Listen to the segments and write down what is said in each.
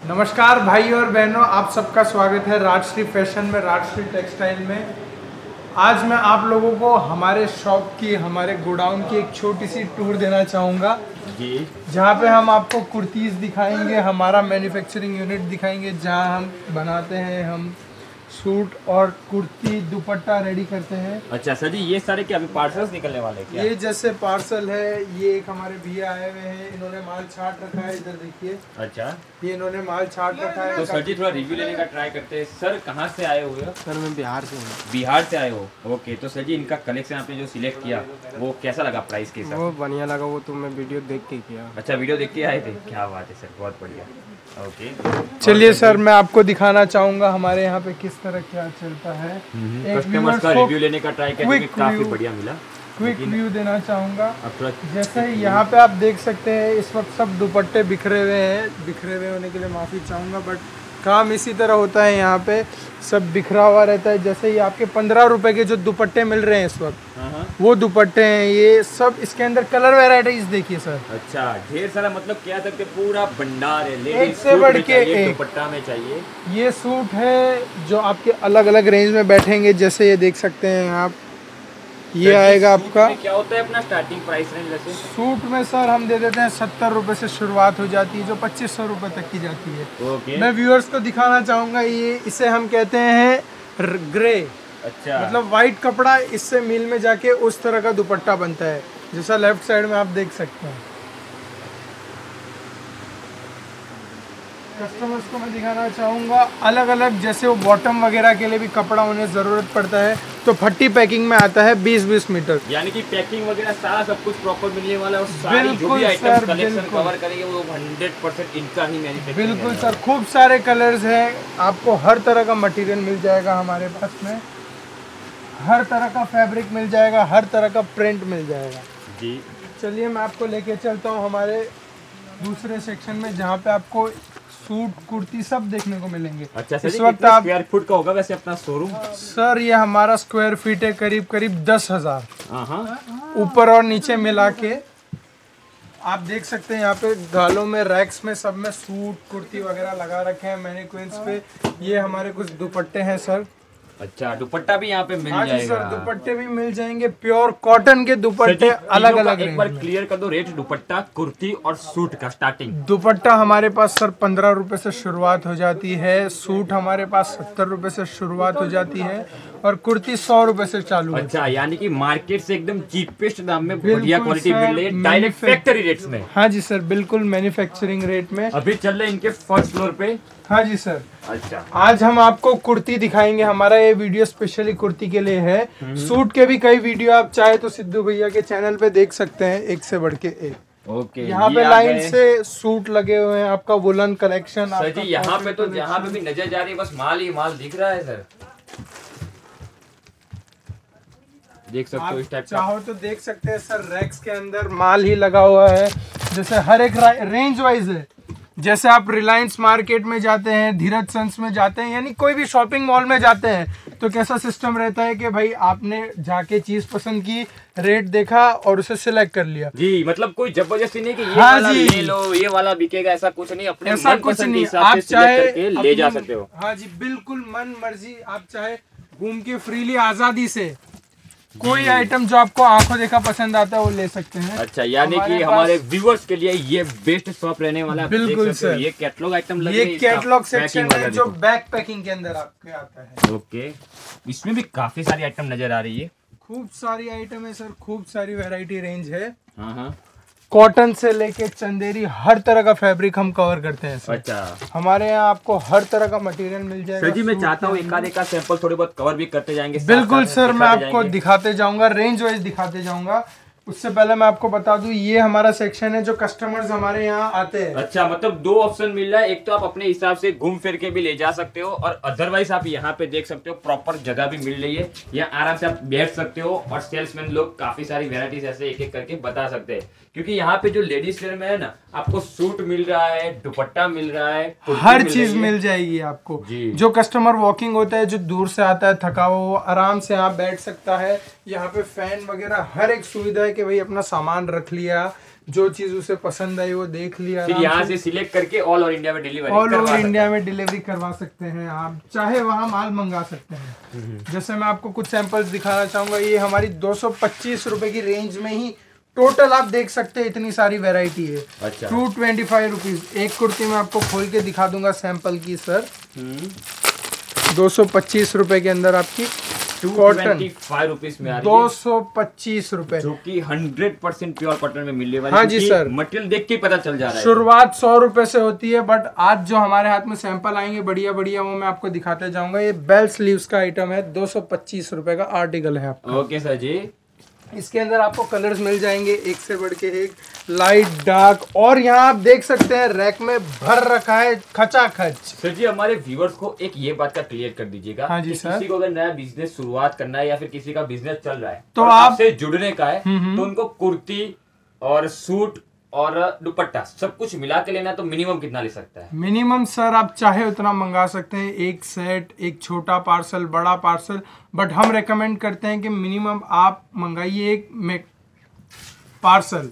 नमस्कार भाई और बहनों, आप सबका स्वागत है राजश्री फैशन में, राजश्री टेक्सटाइल में। आज मैं आप लोगों को हमारे शॉप की, हमारे गोडाउन की एक छोटी सी टूर देना चाहूँगा जी, जहाँ पे हम आपको कुर्तीज़ दिखाएंगे, हमारा मैन्युफैक्चरिंग यूनिट दिखाएंगे जहाँ हम बनाते हैं, हम सूट और कुर्ती दुपट्टा रेडी करते हैं। अच्छा सर जी, ये सारे क्या अभी पार्सल्स निकलने वाले हैं क्या? ये जैसे पार्सल है, ये एक हमारे भैया आए हुए हैं, इन्होंने माल छाट रखा है, इधर देखिए। अच्छा, ये इन्होंने माल छाट रखा है। तो सर जी थोड़ा रिव्यू लेने का ट्राई करते हैं। सर कहाँ से आए हुए हो? सर मैं बिहार से हूँ। बिहार से आए हो, ओके। तो सर जी इनका कलेक्शन आपने जो सिलेक्ट किया वो कैसा लगा प्राइस के हिसाब? वो बढ़िया लगा, वो तो मैं वीडियो देख के किया। अच्छा, वीडियो देख के आए थे, क्या बात है सर, बहुत बढ़िया। ओके, चलिए सर, मैं आपको दिखाना चाहूँगा हमारे यहाँ पे किस तरह क्या चलता है। कस्टमर्स का रिव्यू लेने का ट्राई करके काफी बढ़िया मिला। क्विक व्यू देना चाहूँगा। अब थोड़ा जैसे यहाँ पे आप देख सकते हैं, इस वक्त सब दुपट्टे बिखरे हुए हैं। बिखरे हुए होने के लिए माफ़ी चाहूँगा, बट काम इसी तरह होता है, यहाँ पे सब बिखरा हुआ रहता है। जैसे ये आपके 15 रुपए के जो दुपट्टे मिल रहे हैं इस वक्त, वो दुपट्टे हैं ये सब। इसके अंदर कलर वेराइटीज देखिए सर। अच्छा, ढेर सारा, मतलब क्या सकते पूरा भंडार है, एक से बढ़ के एक दुपट्टा में चाहिए। ये सूट है जो आपके अलग अलग रेंज में बैठेंगे, जैसे ये देख सकते हैं आप। ये आएगा आपका, क्या होता है अपना स्टार्टिंग प्राइस रेंज वैसे? सूट में सर हम दे देते हैं 70 रुपए से शुरुआत हो जाती है, जो 2500 रुपए तक की जाती है। ओके। मैं व्यूअर्स को दिखाना चाहूँगा, ये इसे हम कहते हैं ग्रे। अच्छा, मतलब वाइट कपड़ा, इससे मिल में जाके उस तरह का दुपट्टा बनता है, जैसा लेफ्ट साइड में आप देख सकते हैं। कस्टमर्स को मैं दिखाना चाहूँगा अलग अलग, जैसे वो बॉटम वगैरह के लिए भी कपड़ा उन्हें ज़रूरत पड़ता है, तो फट्टी पैकिंग में आता है 20-20 मीटर। यानी कि पैकिंग वगैरह सारा सब कुछ प्रॉपर मिलने वाला है। और सारी जो भी आइटम कलेक्शन कवर करेंगे वो 100% इनका ही मैन्युफैक्चरिंग। बिल्कुल सर, खूब सारे कलर्स हैं, आपको हर तरह का मटेरियल मिल जाएगा हमारे पास में, हर तरह का फैब्रिक मिल जाएगा, हर तरह का प्रिंट मिल जाएगा जी। चलिए मैं आपको लेके चलता हूँ हमारे दूसरे सेक्शन में, जहाँ पे आपको सूट कुर्ती सब देखने को मिलेंगे। अच्छा सर, इस वक्त आप स्क्वायर फुट का होगा वैसे अपना शोरूम? सर ये हमारा स्क्वायर फीट है करीब करीब 10,000, ऊपर और नीचे मिला के। आप देख सकते हैं यहाँ पे गालों में, रैक्स में, सब में सूट कुर्ती वगैरह लगा रखे हैं मैनिक्विन्स पे। ये हमारे कुछ दुपट्टे हैं सर। अच्छा, दुपट्टा भी यहाँ पे मिल हाँ जाएगा? जी सर, दुपट्टे भी मिल जाएंगे, प्योर कॉटन के दुपट्टे अलग अलग। एक बार क्लियर कर दो रेट, दुपट्टा, कुर्ती और सूट का स्टार्टिंग। दुपट्टा हमारे पास सर 15 रुपए से शुरुआत हो जाती है, सूट हमारे पास 70 रुपए से शुरुआत हो जाती है, और कुर्ती 100 रुपए से चालू है। अच्छा, यानी कि मार्केट से एकदम चीपेस्ट दाम में बढ़िया क्वालिटी मिल रही है, डायरेक्ट फैक्ट्री रेट्स में। हाँ जी सर, बिल्कुल मैन्युफैक्चरिंग रेट में अभी चल रहे इनके फर्स्ट फ्लोर पे। हाँ जी सर। अच्छा, आज हम आपको कुर्ती दिखाएंगे, हमारा ये वीडियो स्पेशली कुर्ती के लिए है। सूट के भी कई वीडियो आप चाहे तो सिद्धू भैया के चैनल पे देख सकते हैं, एक से बढ़ के एक। ओके, यहाँ पे लाइन से सूट लगे हुए हैं, आपका वुलन कलेक्शन। सर जी यहाँ पे तो जहाँ पे भी नजर जा रही है बस माल ही माल दिख रहा है सर। देख सकते हो इस टाइप का, चाहो तो देख सकते हैं सर, रैक्स के अंदर माल ही लगा हुआ है। जैसे हर एक रेंज वाइज है, जैसे आप रिलायंस मार्केट में जाते हैं, धीरज सन्स में जाते हैं, यानी कोई भी शॉपिंग मॉल में जाते हैं, तो कैसा सिस्टम रहता है कि भाई आपने जाके चीज पसंद की, रेट देखा और उसे सिलेक्ट कर लिया जी। मतलब कोई जबरदस्ती नहीं कि ये हाँ वाला जी, ले लो, ये वाला बिकेगा, ऐसा कुछ नहीं। अपने ऐसा कुछ नहीं, आप चाहे ले जा सकते हो। हाँ जी, बिल्कुल मन मर्जी, आप चाहे घूम के फ्रीली आजादी से कोई आइटम जो आपको आंखों देखा पसंद आता है वो ले सकते हैं। अच्छा, यानी कि हमारे व्यूअर्स के लिए ये बेस्ट शॉप रहने वाला है। बिल्कुल सर, ये कैटलॉग आइटम लगे, ये कैटलॉग सेक्शन है जो बैक पैकिंग के अंदर आपके आता है। ओके, इसमें भी काफी सारी आइटम नजर आ रही है। खूब सारी आइटम है सर, खूब सारी वैरायटी रेंज है। हाँ, कॉटन से लेके चंदेरी, हर तरह का फैब्रिक हम कवर करते हैं सर। अच्छा, हमारे यहाँ आपको हर तरह का मटेरियल मिल जाएगा। सर जी मैं चाहता हूँ एक आध सैंपल थोड़े बहुत कवर भी करते जाएंगे। बिल्कुल सर, मैं आपको दिखाते जाऊंगा, रेंज वाइज दिखाते जाऊंगा। उससे पहले मैं आपको बता दूं, ये हमारा सेक्शन है जो कस्टमर्स हमारे यहाँ आते हैं। अच्छा, मतलब दो ऑप्शन मिल रहा है, एक तो आप अपने हिसाब से घूम फिर के भी ले जा सकते हो, और अदरवाइज आप यहाँ पे देख सकते हो प्रॉपर जगह भी मिल रही है, यहाँ आराम से आप बैठ सकते हो, और सेल्समैन लोग काफी सारी वेराइटीज ऐसे एक एक करके बता सकते हैं। क्योंकि यहाँ पे जो लेडीज वेयर में है ना, आपको सूट मिल रहा है, दुपट्टा मिल रहा है, हर चीज मिल जाएगी आपको। जो कस्टमर वॉकिंग होता है, जो दूर से आता है थका हुआ, वो आराम से यहाँ बैठ सकता है। यहाँ पे फैन वगैरह हर एक सुविधा है कि भाई अपना सामान रख लिया, जो चीज उसे पसंद आई वो देख लिया, फिर यहाँ से सिलेक्ट करके ऑल ओवर इंडिया में डिलीवरी ऑल ओवर इंडिया में डिलीवरी करवा सकते हैं आप, चाहे वहाँ माल मंगा सकते हैं। जैसे मैं आपको कुछ सैंपल्स दिखाना चाहूंगा, ये हमारी 225 रुपए की रेंज में ही टोटल आप देख सकते हैं इतनी सारी वैरायटी है। अच्छा। 225 रुपीज। एक कुर्ती मैं आपको खोल के दिखा दूंगा सैंपल की सर। 225 रुपए के अंदर आपकी कॉटन 225 रुपीज में आ रही है, 225 रुपए, जो कि 100% प्योर कॉटन में मिलने वाली। हाँ जी सर, मटेरियल देख के पता चल जा रहा है। शुरुआत 100 रुपए से होती है, बट आज जो हमारे हाथ में सैंपल आएंगे बढ़िया बढ़िया वो मैं आपको दिखाते जाऊंगा। ये बेल स्लीव्स का आइटम है, 225 रुपए का आर्टिकल है आपका। Okay sir ji. इसके अंदर आपको कलर्स मिल जाएंगे एक से बढ़ के एक, लाइट डार्क, और यहाँ आप देख सकते हैं रैक में भर रखा है खचाखच। सर जी हमारे व्यूअर्स को एक ये बात का क्लियर कर दीजिएगा। हाँ जी कि सर। किसी को अगर नया बिजनेस शुरुआत करना है या फिर किसी का बिजनेस चल रहा है तो और आप आपसे जुड़ने का है, तो उनको कुर्ती और सूट और दुपट्टा सब कुछ मिला के लेना, तो मिनिमम कितना ले सकता है? मिनिमम सर आप चाहे उतना मंगा सकते हैं, एक सेट, एक छोटा पार्सल, बड़ा पार्सल, बट हम रेकमेंड करते हैं कि मिनिमम आप मंगाइए एक पार्सल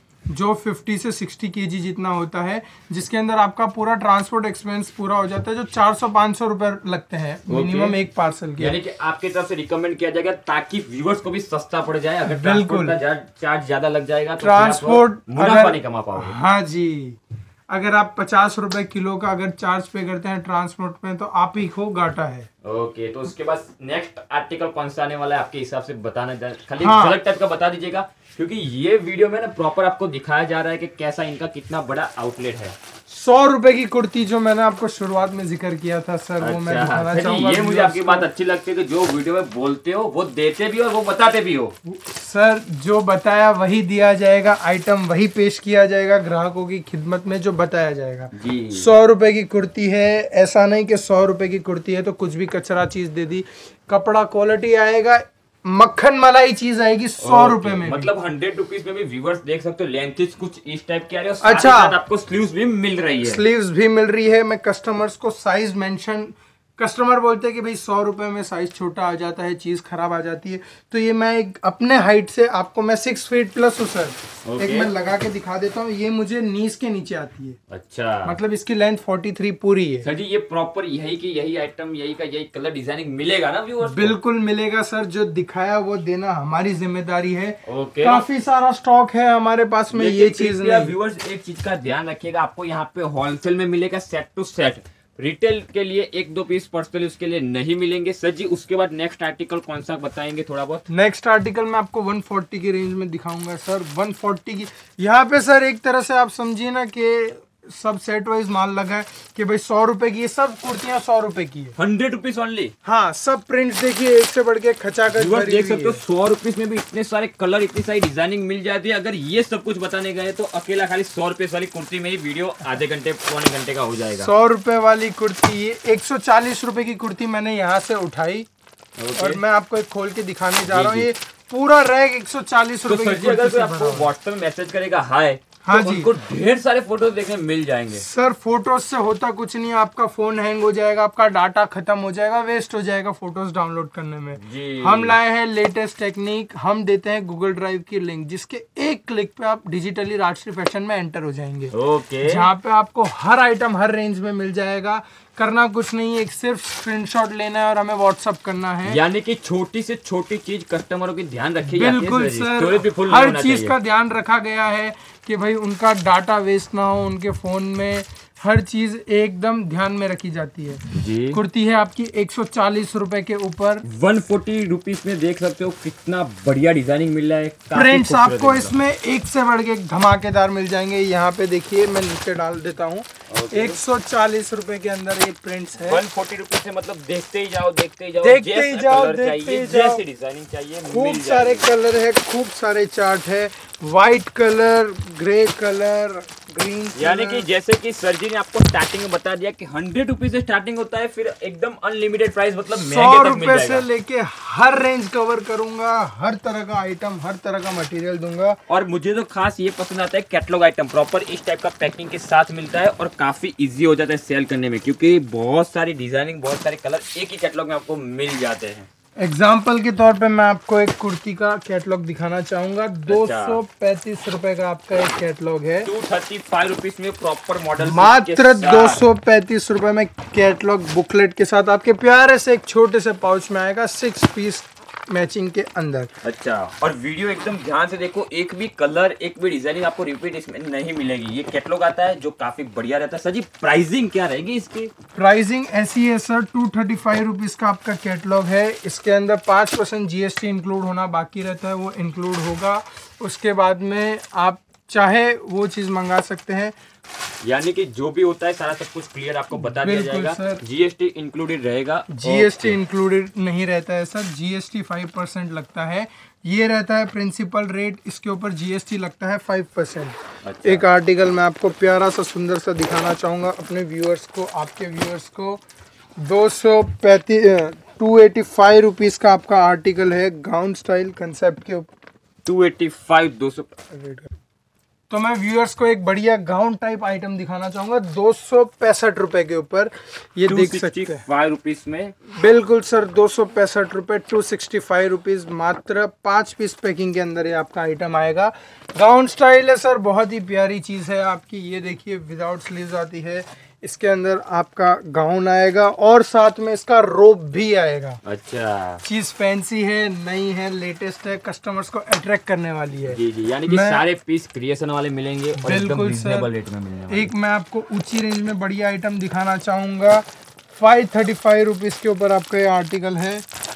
जो 50 से 60 केजी जितना होता है, जिसके अंदर आपका पूरा ट्रांसपोर्ट एक्सपेंस पूरा हो जाता है, जो 400-500 रुपए लगते हैं मिनिमम एक पार्सल के। यानी कि आपकी तरफ से रिकमेंड किया जाएगा ताकि व्यूअर्स को भी सस्ता पड़ जाए। अगर बिल्कुल ट्रांसपोर्ट का चार्ज ज्यादा लग जाएगा तो ट्रांसपोर्ट मुनाफा नहीं कमा पाओगे। हाँ जी, अगर आप 50 रुपए किलो का अगर चार्ज पे करते हैं ट्रांसपोर्ट में तो आप ही को घाटा है। ओके, तो उसके बाद नेक्स्ट आर्टिकल कौन सा आने वाला है आपके हिसाब से बताना, खाली हाँ। झलक टाइप का बता दीजिएगा, क्योंकि ये वीडियो में ना प्रॉपर आपको दिखाया जा रहा है कि कैसा इनका कितना बड़ा आउटलेट है। 100 रुपए की कुर्ती जो मैंने आपको शुरुआत में जिक्र किया था सर, वो मैं दिखाना अच्छा, चाहूंगा। ये मुझे आपकी बात अच्छी लगती है कि जो वीडियो में बोलते हो वो देते भी हो और वो बताते भी हो। सर जो बताया वही दिया जाएगा, आइटम वही पेश किया जाएगा ग्राहकों की खिदमत में, जो बताया जाएगा। जी। 100 रुपए की कुर्ती है, ऐसा नहीं कि 100 रुपए की कुर्ती है तो कुछ भी कचरा चीज दे दी। कपड़ा क्वालिटी आएगा, मक्खन मलाई चीज आएगी 100 रुपए में। मतलब 100 रुपीज में भी व्यूअर्स देख सकते हो, लेंथेज कुछ इस टाइप की आ रही है। अच्छा, साथ ही साथ आपको स्लीव्स भी मिल रही है। स्लीव्स भी मिल रही है। मैं कस्टमर्स को साइज मेंशन, कस्टमर बोलते हैं कि भाई 100 रुपए में साइज छोटा आ जाता है, चीज खराब आ जाती है, तो ये मैं एक अपने हाइट से आपको, मैं 6 फीट प्लस हूँ सर, एक मैं लगा के दिखा देता हूँ। ये मुझे नीज के नीचे आती है। अच्छा, मतलब इसकी लेंथ 43 पूरी है। सर जी ये प्रॉपर यही की यही आइटम, यही का यही कलर डिजाइनिंग मिलेगा ना व्यूअर्स? बिल्कुल मिलेगा सर, जो दिखाया वो देना हमारी जिम्मेदारी है। ओके। काफी सारा स्टॉक है हमारे पास में, ये चीज नहीं। व्यूअर्स एक चीज का ध्यान रखिएगा, आपको यहाँ पे होलसेल में मिलेगा सेट टू सेट, रिटेल के लिए 1-2 पीस पर्सनली उसके लिए नहीं मिलेंगे। सर जी उसके बाद नेक्स्ट आर्टिकल कौन सा बताएंगे थोड़ा बहुत? नेक्स्ट आर्टिकल मैं आपको 140 की रेंज में दिखाऊंगा सर। 140 की यहाँ पे सर एक तरह से आप समझिए ना कि सब सेट वाइज माल लगा है कि भाई 100 रुपए की, ये सब कुर्तियां 100 रुपए की है। 100 रुपीज ओनली? हाँ, सब प्रिंट्स देखिए एक से बढ़ के खचाखच भरी देख सकते हो। हुई है। 100 रुपीज में भी इतने सारे कलर, इतनी सारी डिजाइनिंग मिल जाती है। अगर ये सब कुछ बताने गए तो अकेला खाली 100 रुपए वाली कुर्ती में ही वीडियो आधे घंटे पौने घंटे का हो जाएगा। 100 रुपए वाली कुर्ती, ये 140 रुपए की कुर्ती मैंने यहाँ से उठाई और मैं आपको एक खोल के दिखाने जा रहा हूँ। ये पूरा रैक 140 रुपए की अगर कुर्ती से आपको भरा हुआ है। व्हाट्सएप में मैसेज करेगा हाय, हाँ तो जी, उनको ढेर सारे फोटोज देखने मिल जाएंगे। सर फोटोज से होता कुछ नहीं, आपका फोन हैंग हो जाएगा, आपका डाटा खत्म हो जाएगा, वेस्ट हो जाएगा फोटोज डाउनलोड करने में। जी। हम लाए हैं लेटेस्ट टेक्निक, हम देते हैं गूगल ड्राइव की लिंक, जिसके एक क्लिक पे आप डिजिटली राजश्री फैशन में एंटर हो जाएंगे। ओके। जहाँ पे आपको हर आइटम हर रेंज में मिल जाएगा। करना कुछ नहीं है, एक सिर्फ स्क्रीनशॉट लेना है और हमें व्हाट्सअप करना है। यानी कि छोटी से छोटी चीज कस्टमरों की ध्यान रखी जाती है। बिल्कुल स्टोरेज भी सर, फुल हर होना चीज चाहिए। का ध्यान रखा गया है कि भाई उनका डाटा वेस्ट ना हो, उनके फोन में हर चीज एकदम ध्यान में रखी जाती है। जी। कुर्ती है आपकी 140 रुपए के ऊपर। 140 रुपीज में देख सकते हो कितना बढ़िया डिजाइनिंग मिल रहा है। काफी प्रिंट्स खूबसूरत आपको है। इसमें एक से बढ़ के धमाकेदार मिल जाएंगे। यहाँ पे देखिए, मैं नीचे डाल देता हूँ। 140 रुपए के अंदर ये प्रिंट्स है। 140 रुपीज से मतलब देखते ही जाओ, देखते ही जाओ, देखते ही जैसा जाओ, कलर देखते चाहिए, ही जाओ। जैसी डिजाइनिंग चाहिए खूब मिल सारे जाएगी। कलर है, खूब सारे चार्ट है, white colour, grey colour, green. यानी कि जैसे कि सर जी ने आपको स्टार्टिंग में बता दिया कि 100 रुपीज से स्टार्टिंग होता है, फिर एकदम अनलिमिटेड प्राइस, मतलब 100 महंगे तक मिल रुपए से जाएगा। लेके हर रेंज कवर करूंगा, हर तरह का आइटम, हर तरह का मटेरियल दूंगा। और मुझे तो खास ये पसंद आता है, कैटलॉग आइटम प्रॉपर इस टाइप का पैकिंग के साथ मिलता है और काफी इजी हो जाता है सेल करने में, क्योंकि बहुत सारी डिजाइनिंग, बहुत सारे कलर एक ही कैटलॉग में आपको मिल जाते हैं। एग्जाम्पल के तौर पे मैं आपको एक कुर्ती का कैटलॉग दिखाना चाहूंगा। 235 रुपए का आपका एक कैटलॉग है। 235 रुपीज में प्रॉपर मॉडल मात्र 235 रुपए में कैटलॉग बुकलेट के साथ आपके प्यारे से एक छोटे से पाउच में आएगा 6 पीस मैचिंग के अंदर। अच्छा, और वीडियो एकदम ध्यान से देखो, एक भी कलर एक भी डिजाइनिंग आपको रिपीट इसमें नहीं मिलेगी। ये कैटलॉग आता है जो काफी बढ़िया रहता है। सर जी प्राइसिंग क्या रहेगी इसकी? प्राइसिंग ऐसी है सर, 235 रुपीज का आपका कैटलॉग है। इसके अंदर 5% GST इंक्लूड होना बाकी रहता है, वो इंक्लूड होगा। उसके बाद में आप चाहे वो चीज़ मंगा सकते हैं, यानी कि जो भी होता है सारा सब कुछ क्लियर आपको बता दिया जाएगा। GST इंक्लूडेड रहेगा? GST इंक्लूडेड नहीं रहता है सर, GST 5% लगता है। ये रहता है प्रिंसिपल रेट, इसके ऊपर GST लगता है 5%। अच्छा। एक आर्टिकल मैं आपको प्यारा सा सुंदर सा दिखाना चाहूँगा अपने व्यूअर्स को, आपके व्यूअर्स को। 285 रुपीज़ का आपका आर्टिकल है, गाउन स्टाइल कंसेप्ट के ऊपर। 285 तो मैं व्यूअर्स को एक बढ़िया गाउन टाइप आइटम दिखाना चाहूंगा 265 रुपए के ऊपर। ये देख सकते हैं 5 रुपीज में। बिल्कुल सर, 265 रुपए, 265 रुपीज मात्र। 5 पीस पैकिंग के अंदर ये आपका आइटम आएगा। गाउन स्टाइल है सर, बहुत ही प्यारी चीज है आपकी। ये देखिए विदाउट स्लीव्स आती है, इसके अंदर आपका गाउन आएगा और साथ में इसका रोब भी आएगा। अच्छा, चीज फैंसी है, नई है, लेटेस्ट है, कस्टमर्स को अट्रैक्ट करने वाली है। जी जी, यानी कि सारे पीस क्रिएशन वाले मिलेंगे और एकदम रीजनेबल रेट में मिलेंगे। एक मैं आपको ऊंची रेंज में बढ़िया आइटम दिखाना चाहूंगा। 535 रुपीज के ऊपर आपका ये आर्टिकल है।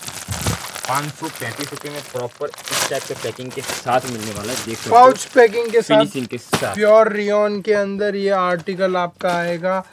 535 रुपए में प्रॉपर इस टाइप के पैकिंग के साथ मिलने वाला है। देख सकते पाउच पैकिंग के साथ, फिनिशिंग के साथ प्योर रियोन के अंदर ये आर्टिकल आपका आएगा।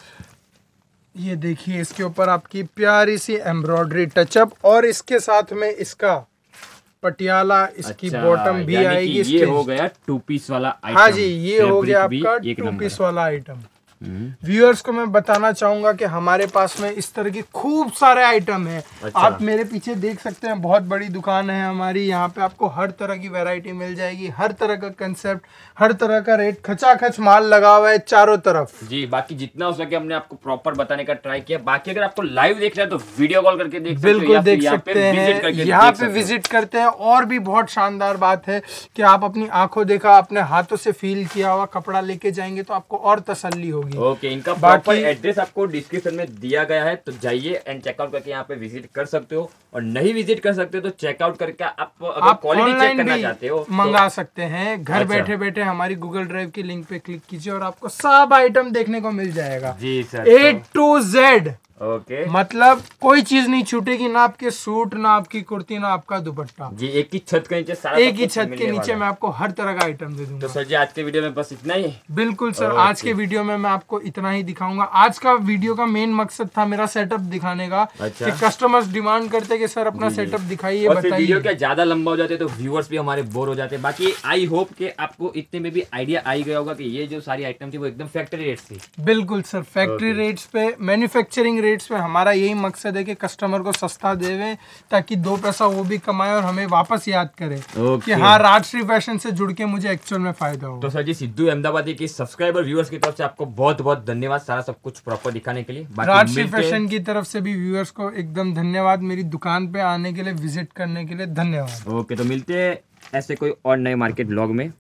ये देखिए इसके ऊपर आपकी प्यारी सी एम्ब्रॉयडरी टचअप और इसके साथ में इसका पटियाला, इसकी बॉटम भी आएगी। ये हो गया 2 पीस वाला आइटम। हाँ जी, ये हो गया आपका 2 पीस वाला आइटम। व्यूअर्स को मैं बताना चाहूंगा कि हमारे पास में इस तरह की खूब सारे आइटम हैं। अच्छा। आप मेरे पीछे देख सकते हैं, बहुत बड़ी दुकान है हमारी। यहाँ पे आपको हर तरह की वैरायटी मिल जाएगी, हर तरह का कंसेप्ट, हर तरह का रेट, खचाखच माल लगा हुआ है चारों तरफ। जी, बाकी जितना हो सके हमने आपको प्रॉपर बताने का ट्राई किया। बाकी अगर आपको लाइव देखना है तो वीडियो कॉल करके देख सकते हैं, बिल्कुल देख सकते हैं, यहाँ पे विजिट करते हैं। और भी बहुत शानदार बात है कि आप अपनी आंखों देखा, अपने हाथों से फील किया हुआ कपड़ा लेके जाएंगे तो आपको और तसल्ली होगी। ओके, इनका प्रॉपर एड्रेस आपको डिस्क्रिप्शन में दिया गया है, तो जाइए एंड चेकआउट करके यहाँ पे विजिट कर सकते हो। और नहीं विजिट कर सकते हो तो चेकआउट करके आप अगर क्वालिटी चेक करना चाहते हो मंगा सकते हैं। घर बैठे बैठे हमारी गूगल ड्राइव की लिंक पे क्लिक कीजिए और आपको सब आइटम देखने को मिल जाएगा। जी sir, A to Z। Okay, मतलब कोई चीज नहीं छूटेगी, ना आपके सूट, ना आपकी कुर्ती, ना आपका दुपट्टा। जी, एक ही छत के नीचे सारा, एक ही छत के नीचे मैं आपको हर तरह का आइटम दे दूंगा। तो सर जी आज के वीडियो में बस इतना ही। बिल्कुल सर, आज के वीडियो में मैं आपको इतना ही दिखाऊंगा। आज का वीडियो का मेन मकसद था मेरा सेटअप दिखाने का। अच्छा। कि कस्टमर्स डिमांड करते कि सर अपना सेटअप दिखाइए, बताइए। वीडियो क्या ज्यादा लंबा हो जाते तो व्यूअर्स भी हमारे बोर हो जाते। बाकी आई होप कि आपको इतने में भी आइडिया आ गया होगा कि ये जो सारी आइटम थी वो एकदम फैक्ट्री रेट्स थी। बिल्कुल सर, फैक्ट्री रेट्स पे, मैन्युफैक्चरिंग रेट्स पे हमारा यही मकसद है कि कस्टमर को सस्ता देवे ताकि 2 पैसा वो भी कमाए और हमें वापस याद करे कि हाँ, राजश्री फैशन से जुड़ के मुझे एक्चुअल में फायदा हो। तो सर जी, सिद्धू अहमदाबादी की सब्सक्राइबर व्यूअर्स की तरफ से आपको बहुत बहुत धन्यवाद सारा सब कुछ प्रॉपर दिखाने के लिए। राजश्री फैशन की तरफ से भी व्यूअर्स को एकदम धन्यवाद, मेरी दुकान पे आने के लिए, विजिट करने के लिए धन्यवाद। ओके, तो मिलते हैं ऐसे कोई और नए मार्केट ब्लॉग में।